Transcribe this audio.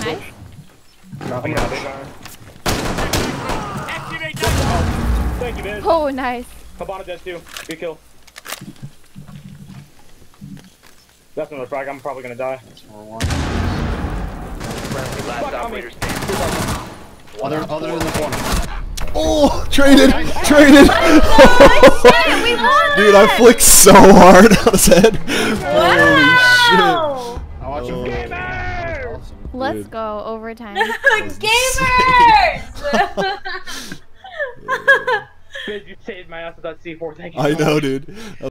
Nice. Nothing else. Thank you, man. Oh, nice. Habana dead too. Good kill. That's another frag. I'm probably gonna die. That's 4-1. Last operator standing. Other in the corner. Oh, traded! Traded! We won! Dude, I flicked so hard on his head. Wow! I watch him. Awesome. Let's Dude. go overtime. Gamers! Biz, you saved my ass with that C4. Thank you. I so know, much. dude.